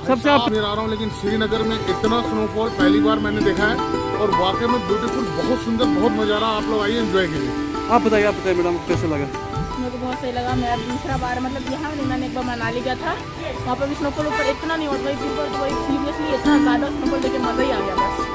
सबसे आप आ रहा हूँ, लेकिन श्रीनगर में इतना स्नोफॉल पहली बार मैंने देखा है और वाकई में ब्यूटीफुल, बहुत सुंदर, बहुत नज़ारा। आप लोग आइए एंजॉय कीजिए। आप बताइए मैडम कैसे लगा? मेरे को बहुत सही लगा। मेरा दूसरा बार मतलब यहाँ नहीं, मैंने एक बार मनाली गया था, वहाँ पर भी स्नोफॉल ऊपर इतना नहीं होता, वही सीरियसली इतना ज़्यादा स्नोफॉल देखे मज़ा ही आ गया बस।